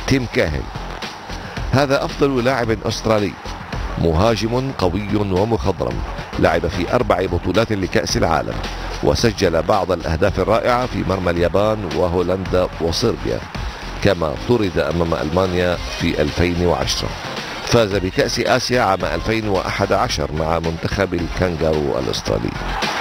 تيم كاهل. هذا أفضل لاعب أسترالي، مهاجم قوي ومخضرم، لعب في 4 بطولات لكأس العالم، وسجل بعض الأهداف الرائعة في مرمى اليابان وهولندا وصربيا، كما طرد أمام ألمانيا في 2010. فاز بكأس آسيا عام 2011 مع منتخب الكانغارو الأسترالي.